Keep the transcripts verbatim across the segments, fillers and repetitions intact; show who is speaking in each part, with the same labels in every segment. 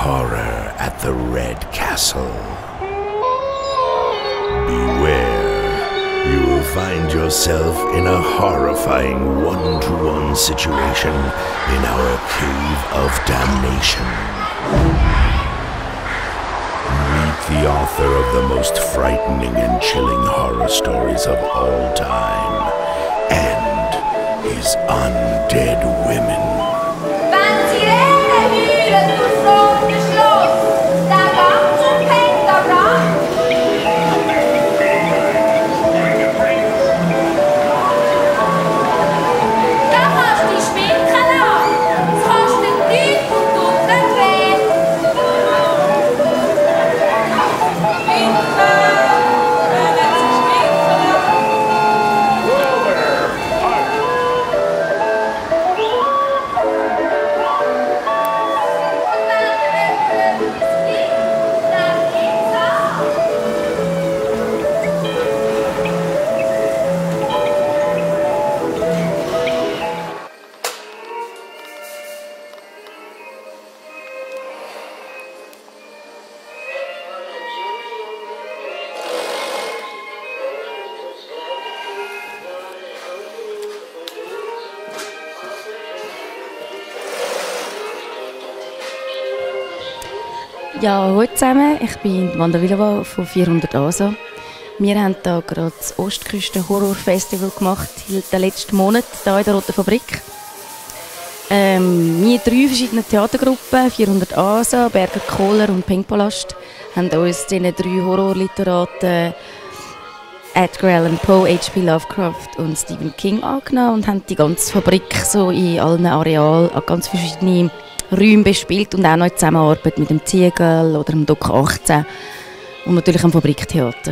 Speaker 1: horror at the Red Castle. Beware, you will find yourself in a horrifying one-to-one situation in our Cave of Damnation. Meet the author of the most frightening and chilling horror stories of all time, and his undead women.
Speaker 2: Ja, hallo zusammen, ich bin Wanda Villava von vierhundert A S A. Wir haben hier gerade das Ostküsten Horror Festival gemacht, den letzten Monat hier in der Roten Fabrik. Ähm, wir drei verschiedene Theatergruppen, vierhundert A S A, Berger Kohler und Pinkpalast, haben uns diesen drei Horrorliteraten Edgar Allan Poe, H P Lovecraft und Stephen King angenommen und haben die ganze Fabrik so in allen Arealen an ganz verschiedene Räume bespielt und auch noch in Zusammenarbeit mit dem Ziegel oder dem Dock achtzehn und natürlich am Fabriktheater.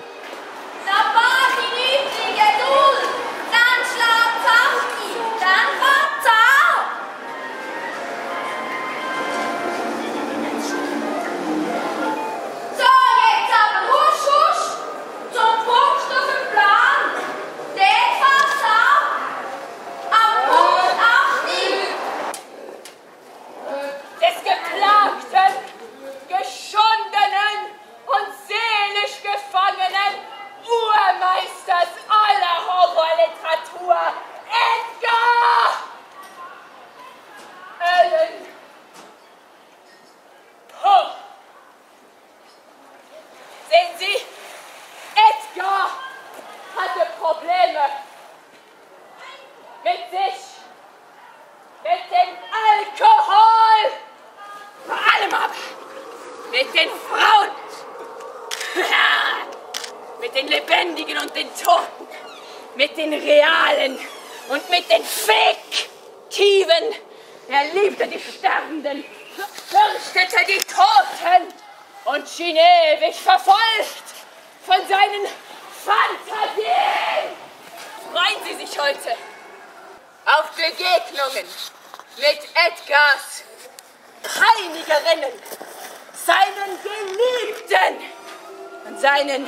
Speaker 3: Mit den Lebendigen und den Toten, mit den Realen und mit den Fiktiven. Er liebte die Sterbenden, fürchtete die Toten und schien ewig verfolgt von seinen Fantasien. Freuen Sie sich heute auf Begegnungen mit Edgars Peinigerinnen, seinen Geliebten und seinen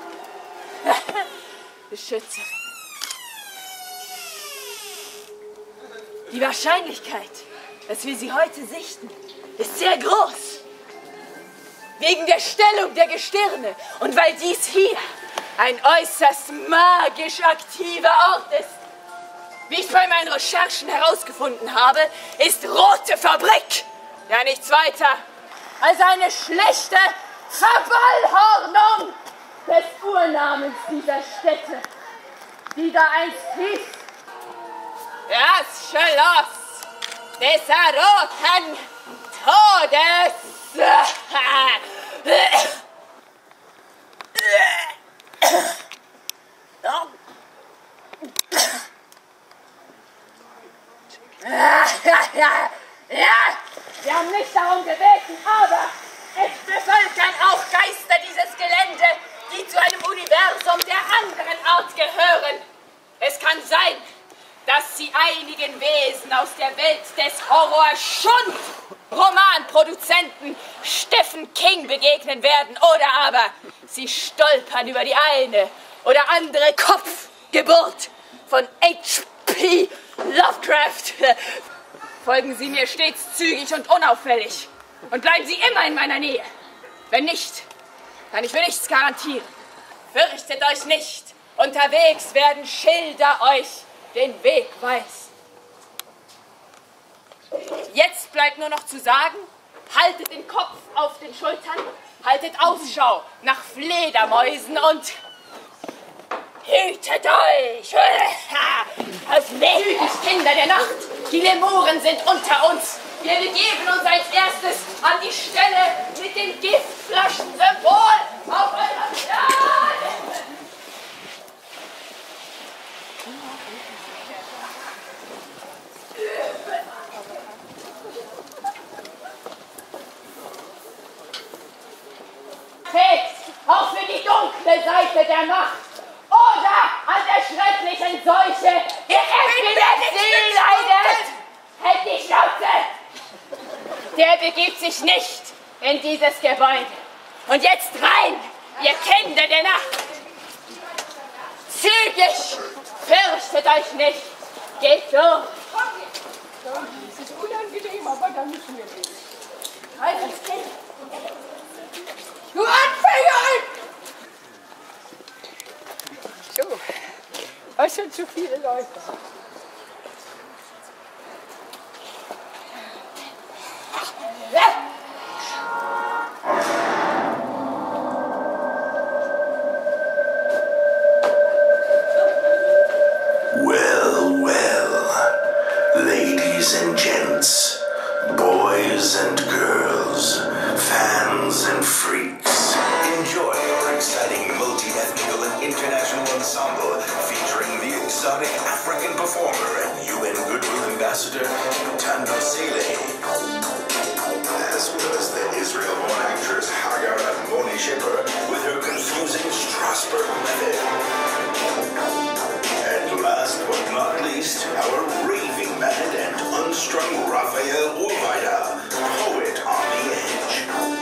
Speaker 3: Beschützerin. Die Wahrscheinlichkeit, dass wir sie heute sichten, ist sehr groß. Wegen der Stellung der Gestirne und weil dies hier ein äußerst magisch aktiver Ort ist. Wie ich bei meinen Recherchen herausgefunden habe, ist Rote Fabrik ja nichts weiter als eine schlechte Verballhornung des Urnamens dieser Städte, die da einst hieß das Schloss des Roten Todes. Ja, wir haben nicht darum gebeten, aber es bevölkern auch Geister dieses Gelände, die zu einem Universum der anderen Art gehören. Es kann sein, dass sie einigen Wesen aus der Welt des Horrors schon Romanproduzenten Stephen King begegnen werden. Oder aber sie stolpern über die eine oder andere Kopfgeburt von H P Lovecraft. Folgen Sie mir stets zügig und unauffällig. Und bleiben Sie immer in meiner Nähe. Wenn nicht, kann ich für nichts garantieren. Fürchtet euch nicht. Unterwegs werden Schilder euch den Weg weisen. Jetzt bleibt nur noch zu sagen, haltet den Kopf auf den Schultern, haltet Ausschau nach Fledermäusen und hütet euch! Aus Weg, Kinder der Nacht! Die Lemuren sind unter uns! Wir begeben uns als erstes an die Stelle mit dem Giftflaschensymbol auf eurer Stirn! Auch für die dunkle Seite der Macht oder an der schrecklichen Seuche, die Epilepsie leidet. Hält die Schnauze! Der begibt sich nicht in dieses Gebäude. Und jetzt rein, ihr Kinder der Nacht! Zügig! Fürchtet euch nicht! Geht durch!
Speaker 4: Es ist unangenehm, aber dann müssen wir gehen.
Speaker 3: Also, Kind!
Speaker 4: Du Anfänger! So, was sind zu viele Leute?
Speaker 1: Well, well, ladies and gents, boys and girls, fans and freaks, enjoy our exciting multi-ethnical and international ensemble featuring the exotic African performer and U N Goodwill Ambassador Tando Saleh, as well as the Israel-born actress Hagara Moni Shipper with her confusing Strasbourg method. And last but not least, our raving mad and unstrung Raphael Urweida, poet on the edge.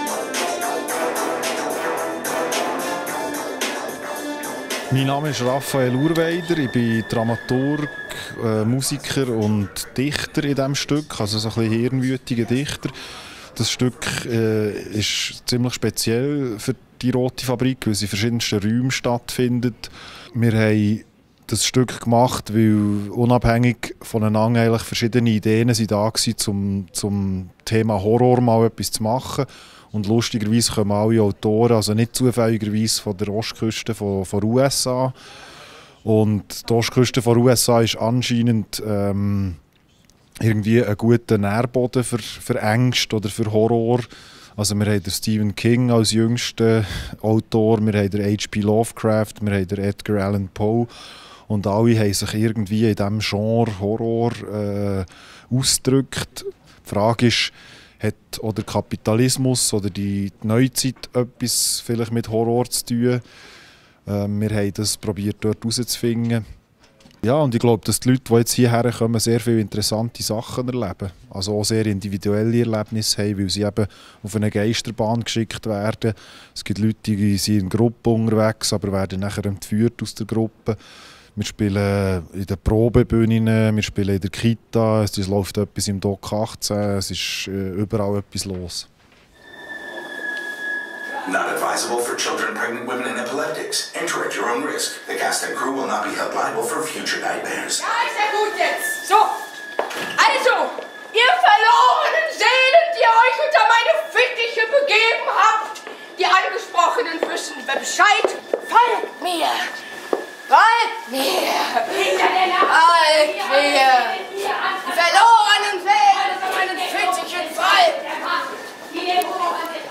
Speaker 5: Mein Name ist Raphael Urweider, ich bin Dramaturg, äh, Musiker und Dichter in diesem Stück, also so ein bisschen hirnwütiger Dichter. Das Stück äh, ist ziemlich speziell für die Rote Fabrik, weil es in verschiedensten Räumen stattfindet. Wir haben das Stück gemacht, weil unabhängig voneinander eigentlich verschiedene Ideen sind da waren, zum, zum Thema Horror mal etwas zu machen. Und lustigerweise kommen alle Autoren, also nicht zufälligerweise von der Ostküste von, von U S A. Und die Ostküste von U S A ist anscheinend ähm, irgendwie ein guter Nährboden für, für Ängste oder für Horror. Also wir haben den Stephen King als jüngsten Autor, wir haben den H P Lovecraft, wir haben den Edgar Allan Poe. Und alle haben sich irgendwie in diesem Genre Horror äh, ausgedrückt. Die Frage ist, hat oder Kapitalismus oder die Neuzeit etwas vielleicht mit Horror zu tun? Äh, wir haben das probiert dort herauszufinden. Ja, und ich glaube, dass die Leute, die jetzt hierher kommen, sehr viele interessante Sachen erleben. Also auch sehr individuelle Erlebnisse haben, weil sie eben auf eine Geisterbahn geschickt werden. Es gibt Leute, die sind in Gruppen unterwegs, aber werden nachher entführt aus der Gruppe. Wir spielen in den Probebühnen, wir spielen in der Kita, es läuft etwas im Dock achtzehn, es ist äh, überall etwas los.
Speaker 1: Not advisable for children, pregnant women, and epileptics. Enter at your own risk. The cast and crew will not be held liable for future nightmares.
Speaker 3: Ja, ist ja gut jetzt. So, also, ihr verlorenen Seelen, die ihr euch unter meine Fittiche begeben habt, die Angesprochenen wissen Bescheid. Folgt mir! Folgt mir! Hinter der Nacht! Folgt mir! Die verlorenen Seelen unter meinen Fittichen folgt! Die Dämonen sind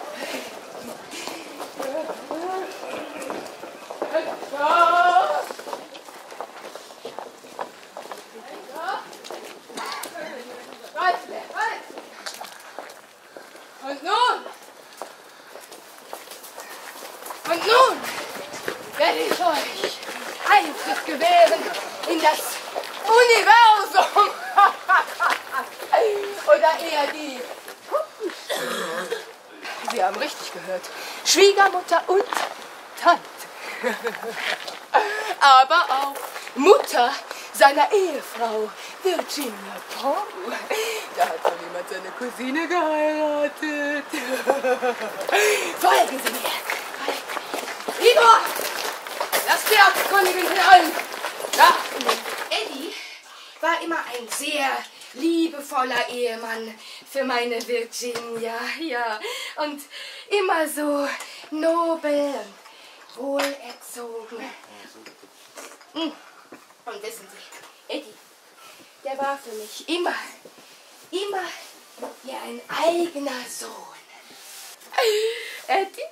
Speaker 3: Und nun, und nun werde ich euch Eintritt gewähren in das Universum. Oder eher die Puppenstimme. Sie haben richtig gehört. Schwiegermutter und Tante. Aber auch Mutter,
Speaker 4: seiner Ehefrau Virginia Poe. Da hat wohl jemand seine Cousine geheiratet. Folgen Sie mir. Igor! Lass die Abkundigen hören. Ja, Eddie war immer ein sehr liebevoller Ehemann für meine Virginia, ja. Und immer so nobel und wohlerzogen. Und wissen Sie, Eddie, der war für mich immer, immer wie ein eigener Sohn. Eddie?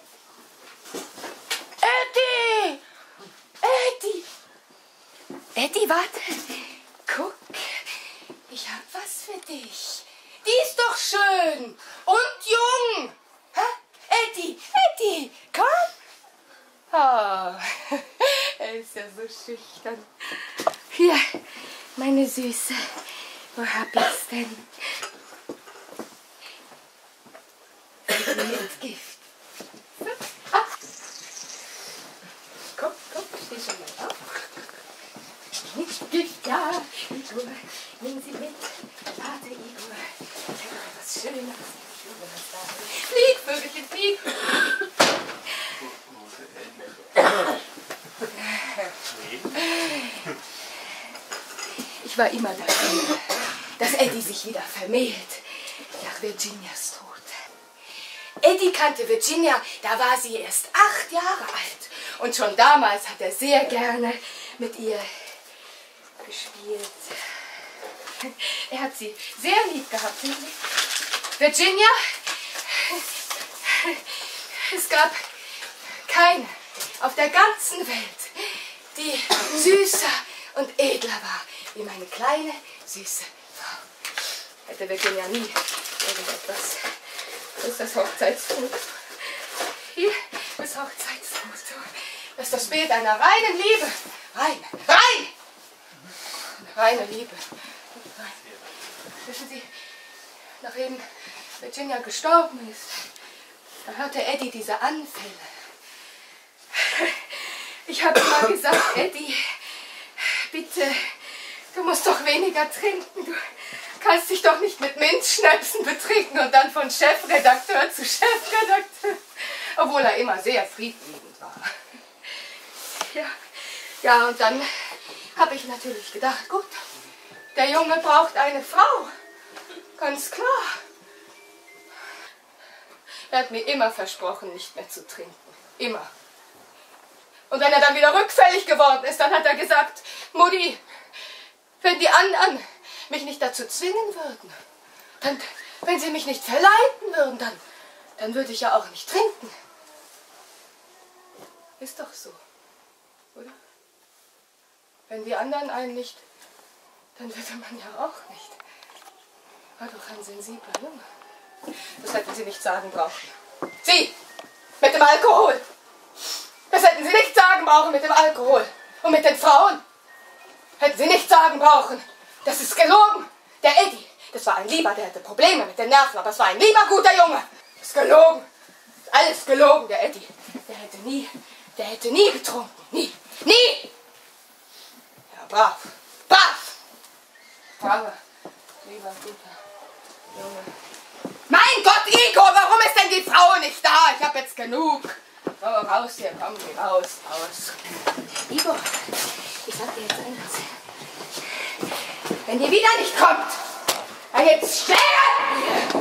Speaker 4: Eddie! Eddie! Eddie, warte. Guck, ich hab was für dich. Die ist doch schön und jung. Hä? Eddie, Eddie, komm. Oh, er ist ja so schüchtern. Hier, meine Süße. Wo hab ich's denn? Mit Gift. Ah. Komm, komm, steh schon mal auf. Mit Gift, ja. Igor, nimm sie mit. Warte, Igor. Ich habe noch etwas Schönes. Flieg, Vögelchen, flieg. Ich war immer dafür, dass Eddie sich wieder vermählt nach Virginias Tod. Eddie kannte Virginia, da war sie erst acht Jahre alt. Und schon damals hat er sehr gerne mit ihr gespielt. Er hat sie sehr lieb gehabt. Virginia, es gab keine auf der ganzen Welt, die süßer und edler war wie meine kleine, süße Frau. Hätte Virginia nie irgendetwas. Das ist das Hochzeitsfoto. Hier das Hochzeitsfoto. Das ist das Bild einer reinen Liebe. Rein, rein! Reine Liebe. Rein. Wissen Sie, nachdem Virginia gestorben ist, da hörte Eddie diese Anfälle. Ich habe immer gesagt, Eddie, bitte, du musst doch weniger trinken. Du kannst dich doch nicht mit Minzschnäpsen betrinken und dann von Chefredakteur zu Chefredakteur. Obwohl er immer sehr friedliebend war. Ja, ja, und dann habe ich natürlich gedacht, gut, der Junge braucht eine Frau. Ganz klar. Er hat mir immer versprochen, nicht mehr zu trinken. Immer. Und wenn er dann wieder rückfällig geworden ist, dann hat er gesagt, Mutti, wenn die anderen mich nicht dazu zwingen würden, dann, wenn sie mich nicht verleiten würden, dann, dann würde ich ja auch nicht trinken. Ist doch so, oder? Wenn die anderen einen nicht, dann würde man ja auch nicht. War doch ein sensibler Junge. Das hätten Sie nicht sagen brauchen. Sie, mit dem Alkohol. Das hätten Sie nicht sagen brauchen mit dem Alkohol. Und mit den Frauen hätten Sie nicht sagen brauchen. Das ist gelogen. Der Eddie, das war ein Lieber, der hatte Probleme mit den Nerven, aber es war ein lieber, guter Junge. Das ist gelogen. Das ist alles gelogen, der Eddie. Der hätte nie, der hätte nie getrunken. Nie. Nie! Ja, brav. Brav! Braver, lieber, guter Junge. Mein Gott, Igor, warum ist denn die Frau nicht da? Ich hab jetzt genug. Oh, raus hier, komm, geh raus, raus. Igor, ich sag dir jetzt eins. Wenn ihr wieder nicht kommt, dann gibt's Schläge!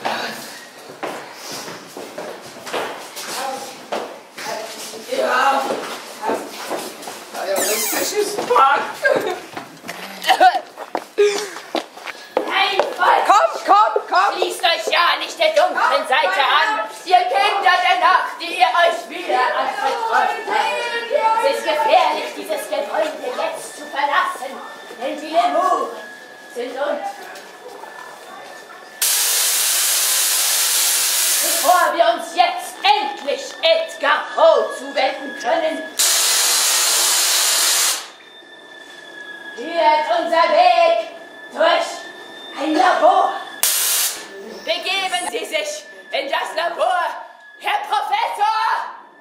Speaker 4: Ja, terroristisches Pakt.
Speaker 3: Nein, Volk!
Speaker 4: Komm, komm, komm!
Speaker 3: Schließt euch ja nicht der dunklen Seite an, ihr Kinder der Nacht, die ihr euch wieder anvertraut habt. Es ist gefährlich, dieses Gebäude jetzt zu verlassen, denn die Lemur sind uns. Bevor wir uns jetzt endlich Edgar Poe zuwenden können, führt unser Weg durch ein Labor. Begeben Sie sich in das Labor, Herr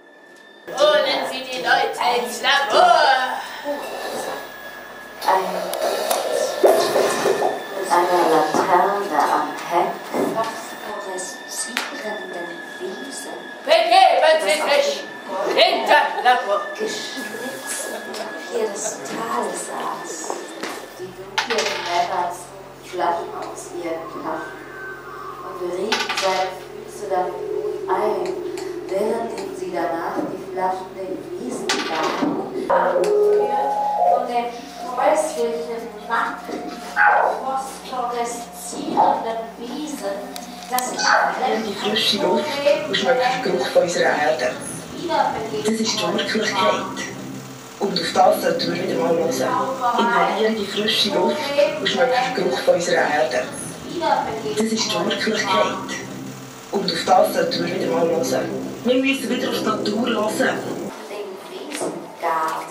Speaker 3: Professor! Holen Sie die Leute ins Labor! Friedrich! Hinter Labor!
Speaker 6: Geschnitzt hier des Tales saß. Die dunklen Männer zogen Flaschen aus ihren Taschen und berieten seine Füße damit gut ein, während sie danach die Flaschen den Wiesen gaben. Angeführt von den häuslichen, nackten, phosphoreszierenden Wiesen, das
Speaker 7: die frische Luft und schmeckt den Geruch von unserer Erde. Das ist die Wirklichkeit. Und auf das sollten wir wieder mal hören. Inhalieren die frische Luft und schmeckt den Geruch von unserer Erde. Das ist die Wirklichkeit. Und auf das sollten wir wieder mal hören. Wir müssen wieder auf die Natur hören.
Speaker 6: Den Wiesengarten.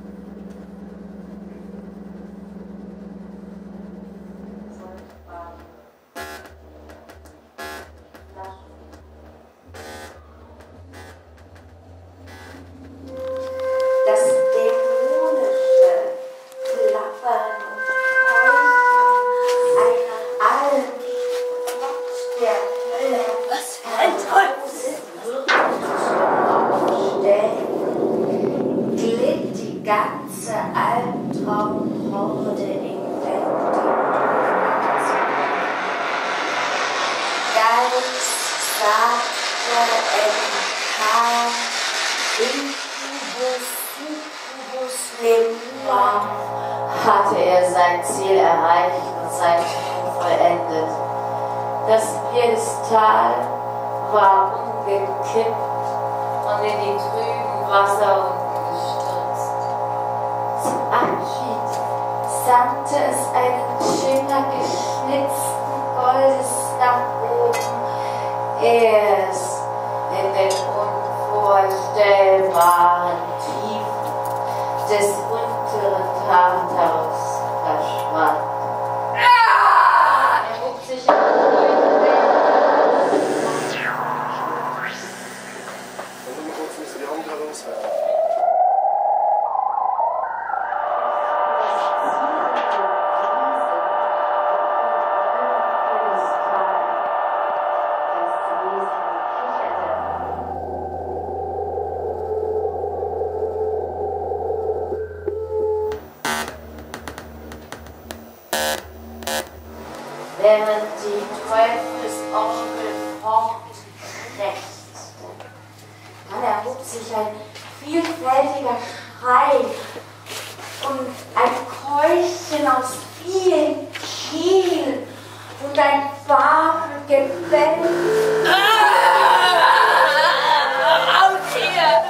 Speaker 6: Das dämonische Klappern und Keuchen einer allen Trotz der Hölle.
Speaker 3: Was für ein Teufel!
Speaker 6: Glitt die ganze Albtraumhorde im Welt. Ganz sagte Entar, Incubus, Succubus, Lemur, hatte er sein Ziel erreicht und sein Spiel vollendet. Das Piedestal war umgekippt und in die trüben Wasser unten gestürzt. Zum Abschied sandte es einen Schimmer geschnitzten Goldes nach oben, ehe es in den unvorstellbaren Tiefen des unteren Tartarus verschwand. Er hob sich während die Teufelsorgel fortkrächzte. Dann erhob sich ein vielfältiger Schrei und ein Keuchen aus vielen Kehlen und ein Wagengebell.
Speaker 3: Raus hier!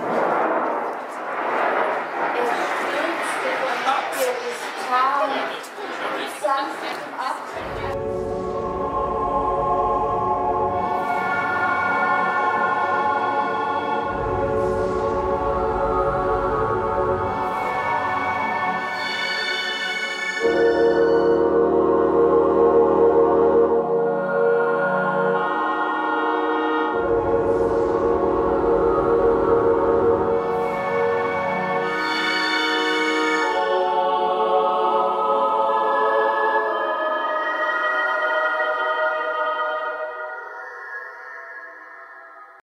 Speaker 6: Er stürzte von Piedestal